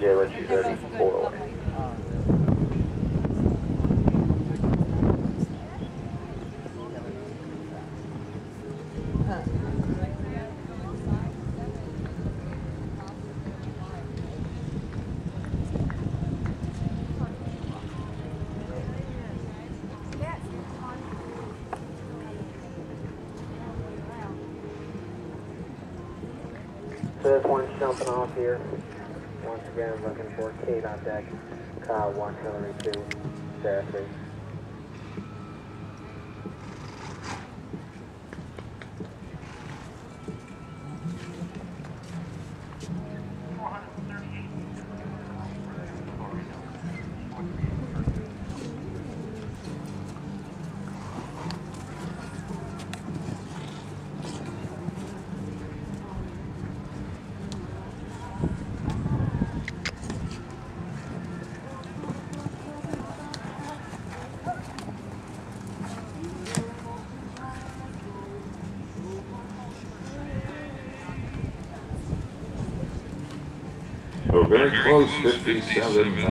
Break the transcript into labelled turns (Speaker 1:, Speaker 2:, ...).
Speaker 1: JLG 34. So this one's jumping off here. Once again, looking for Kate on deck. Kyle 1, Hillary 2, Sarah 3.
Speaker 2: We're very close, 57.